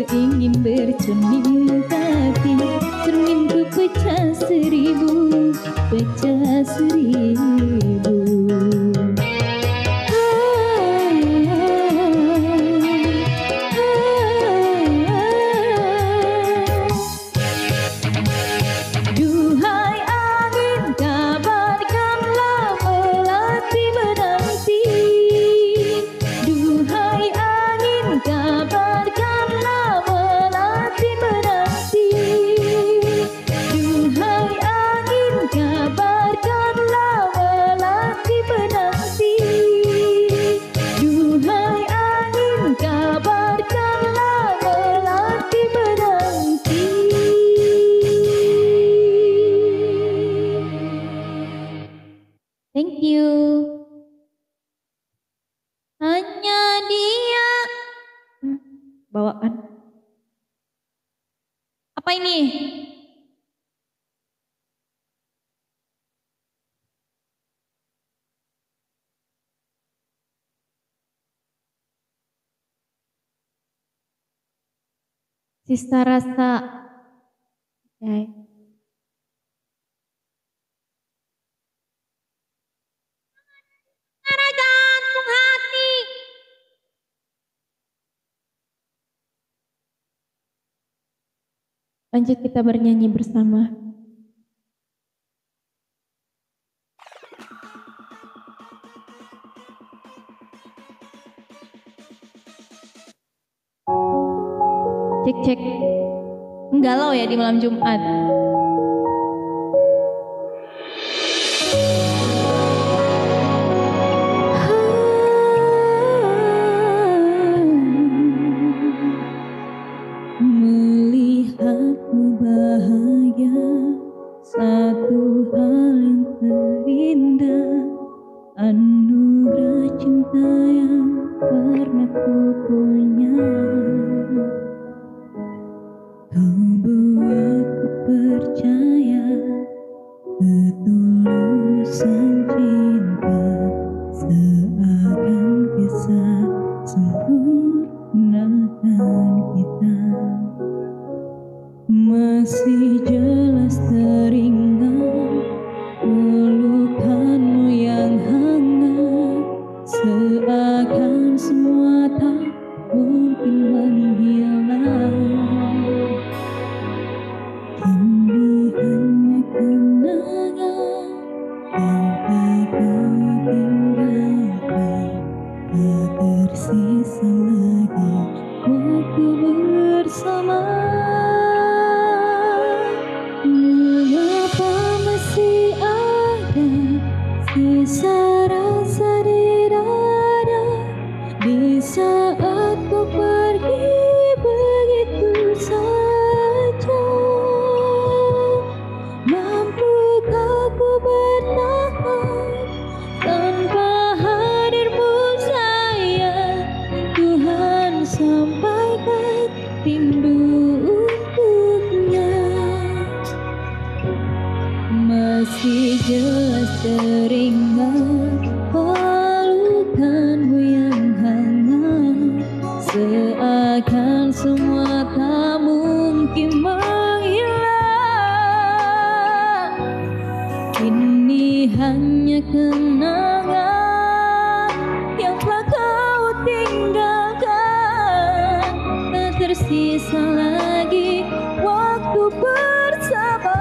ingin bercermin, tapi cerminku pecah seribu, pecah seribu. Duhai angin, kabarkanlah melati menanti. Duhai angin, kabarkanlah melati menanti. Duhai angin, kabarkanlah melati menanti. Duhai angin, kabarkanlah melati menanti. Thank you. Hanya dia. Bawaan. Apa ini? Sisa rasa. Okay. Jantung hati. Lanjut kita bernyanyi bersama. Cek cek. Galau ya di malam Jumat. Melihatmu bahagia, satu hal yang terindah, anugerah cinta yang pernah ku punya. Kau buatku percaya ketulusan cinta, seakan kisah sempurnakan kita. Masih jelas teringat pelukanmu yang hangat, seakan semua tak mungkin menghilang. Kini hanya kenangan yang tak kau tinggalkan, tak tersisa lagi waktu bersama. Mengapa masih ada sisa rasa di dada, di saat kau pergi begitu saja? Mampukah ku bertahan tanpa hadirmu sayang? Tuhan sampaikan rindu untuknya. Masih jelas teringat pelukanmu yang hangat, seakan semua tak mungkin menghilang. Ini hanya kenangan yang telah kau tinggalkan, tak tersisa lagi waktu bersama.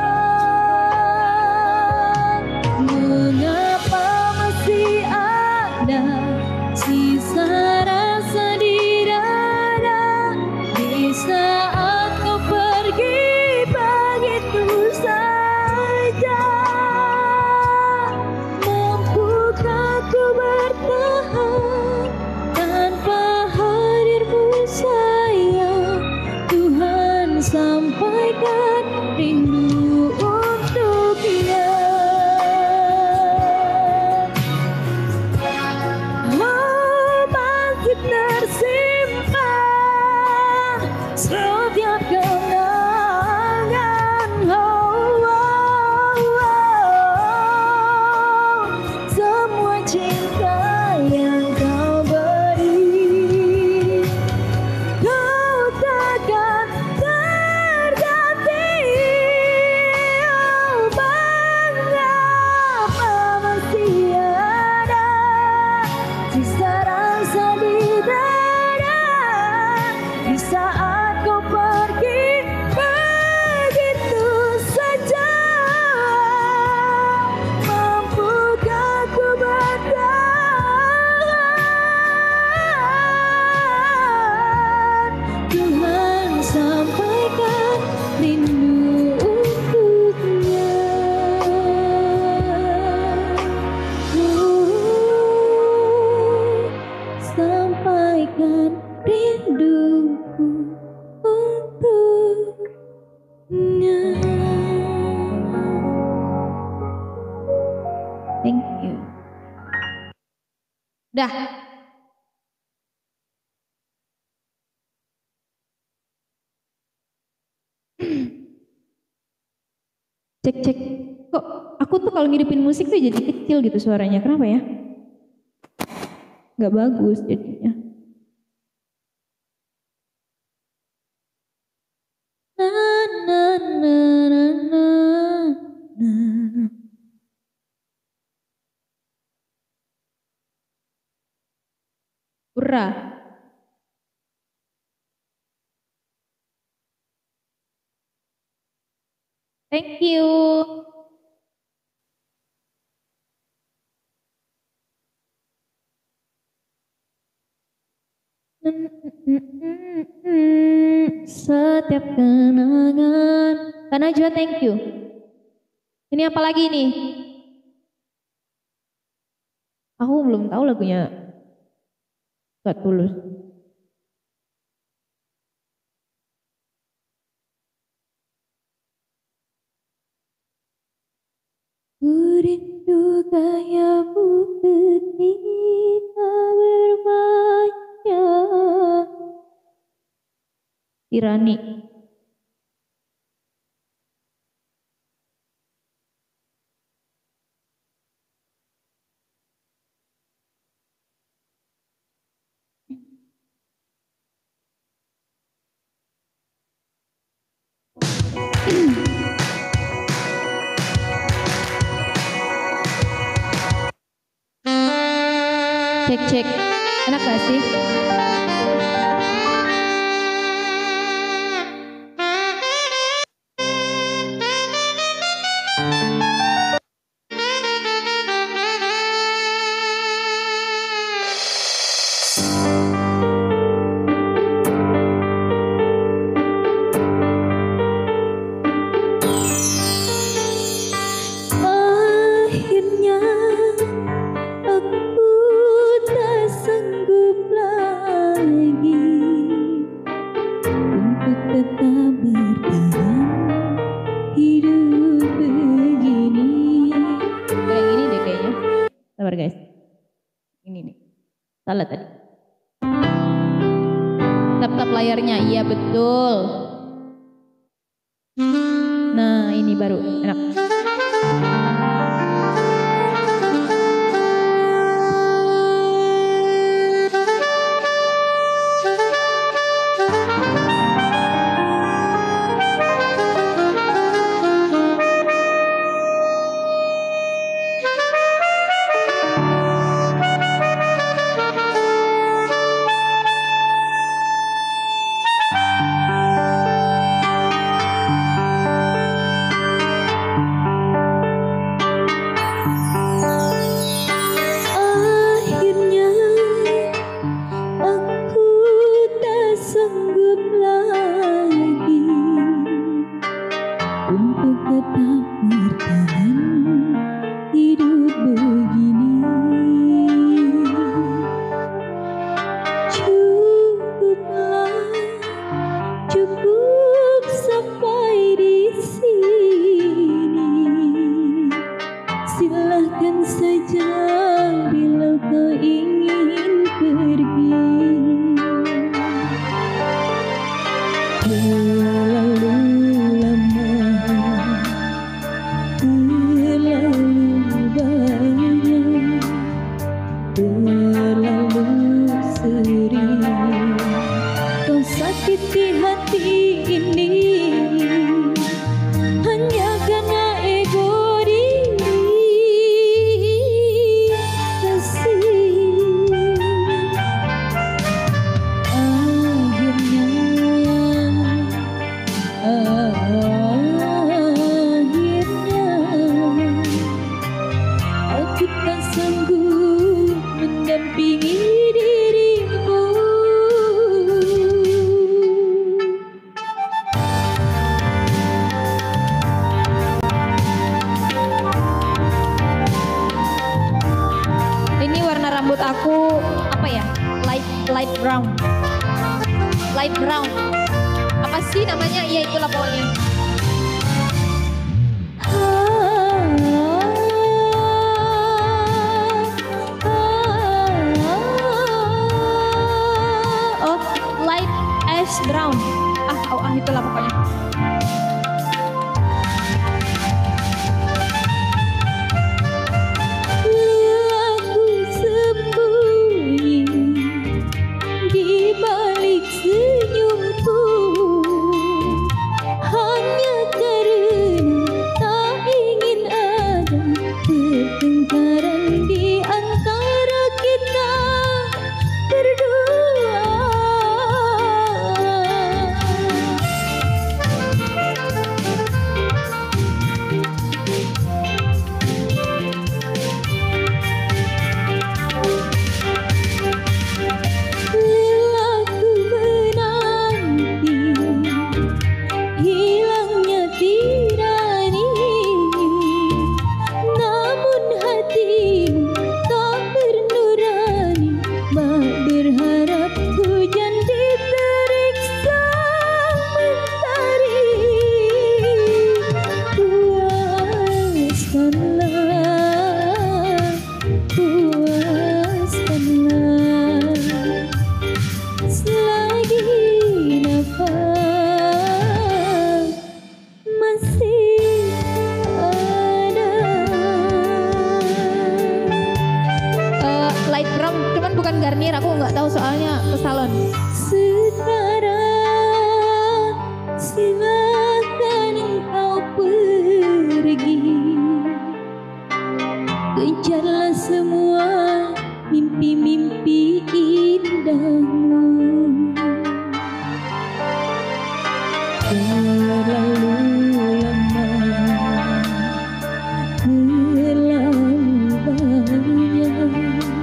Mengapa masih ada sisa rasa di dada, di saat kau pergi begitu saja? Mampukah ku bertahan tanpa hadirmu sayang? Tuhan sampaikan rindu untuknya. Masih tersimpan setiap kenangan, semua cinta yang kau beri, kau takkan sampaikan rinduku untuknya. Thank you. Dah. Cek cek. Kok aku tuh kalau ngidupin musik tuh jadi kecil gitu suaranya. Kenapa ya? Gak bagus jadinya. Na na na na na na. Ura. Thank you. Setiap kenangan. Kak Najwa, thank you. Ini apa lagi nih? Aku belum tahu lagunya. Gak Tulus. Ku rindu gayamu ketika bermainnya. Irani. Cek cek. Enak gak sih? Sabar guys, ini nih, salah tadi. Tap-tap layarnya, iya betul. Nah ini baru enak. light brown. Light brown. Apa sih namanya? Iya itulah pokoknya. Oh, light ash brown. Itulah pokoknya. Garnier, aku nggak tahu soalnya ke salon. Sekarang silakan engkau pergi, kejarlah semua mimpi-mimpi indahmu. Terlalu lama, terlalu banyak,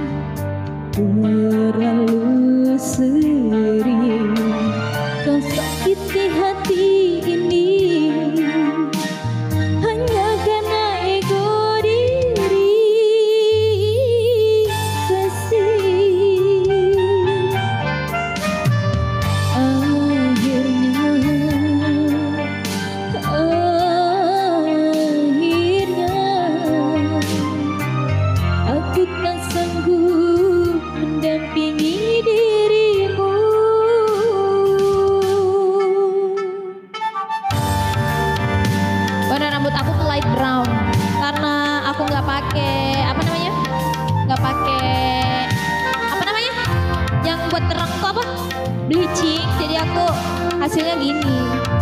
terlalu sering kau sakiti hati ini, hanya karena ego diri. Kasih akhirnya aku tak sanggup mendampingi dirimu. Warna rambut aku tuh light brown karena aku nggak pakai apa namanya, nggak pakai apa namanya yang buat terang tuh apa, bleaching, jadi aku hasilnya gini.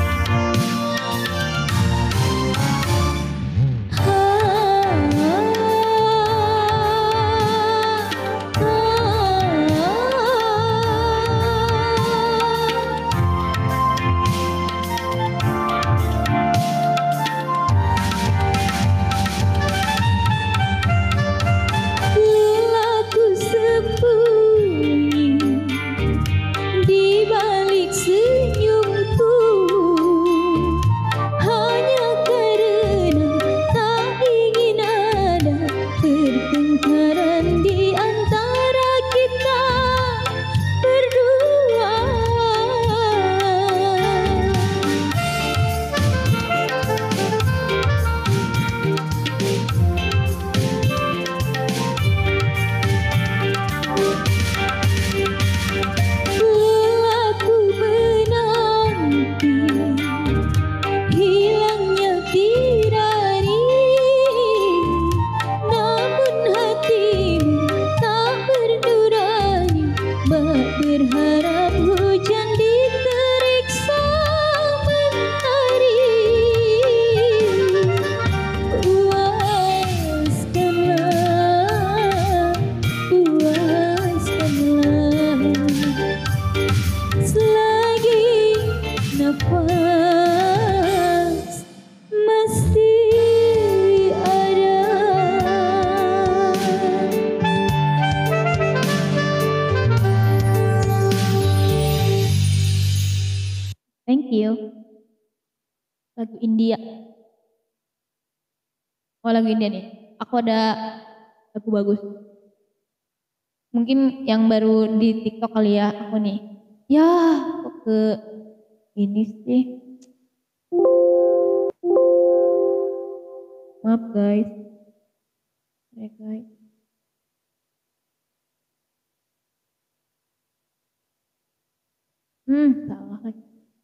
Berharap hujan diteriksa mentari. Puaskanlah, puaskanlah, selagi nafas masih ada. Thank you. Lagu India. Oh lagu India nih. Aku ada lagu bagus. Mungkin yang baru di TikTok kali ya aku nih. Ya, kok ke ini sih. Maaf guys. Ya guys. Salah lagi.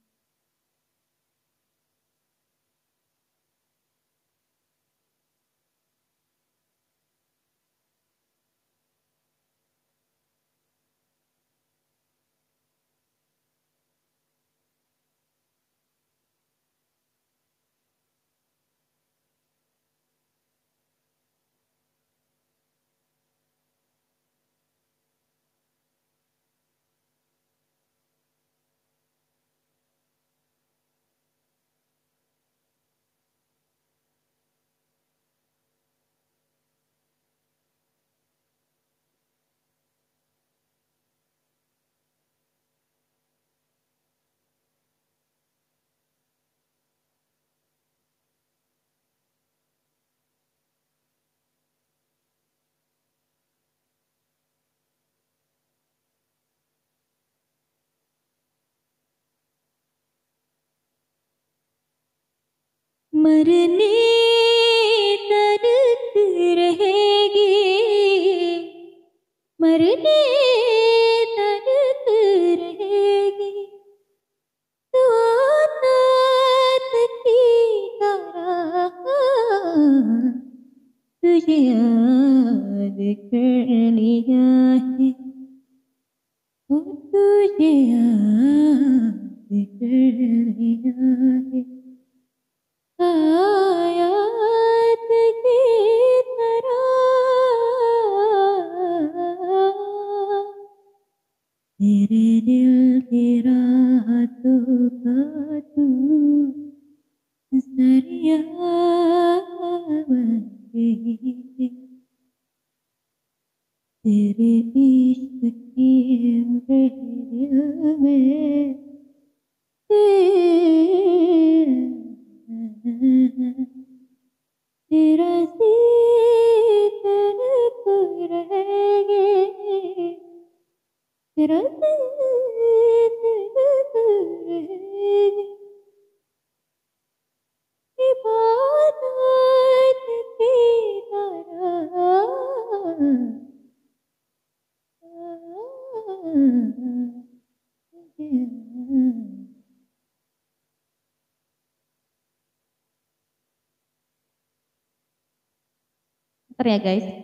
मरने तक रहेगी मरने तक रहेगी तो नात की तरह तुझे याद कर लिया है वो तुझे याद कर लिया है आयात की तरह तेरे दिल की रातों का तू दरिया बन गई तेरे इश्क की दिल में तेरा जिक्र रहेगी तेरा जिक्र रहेगी इबादत की तरह Ntar ya guys.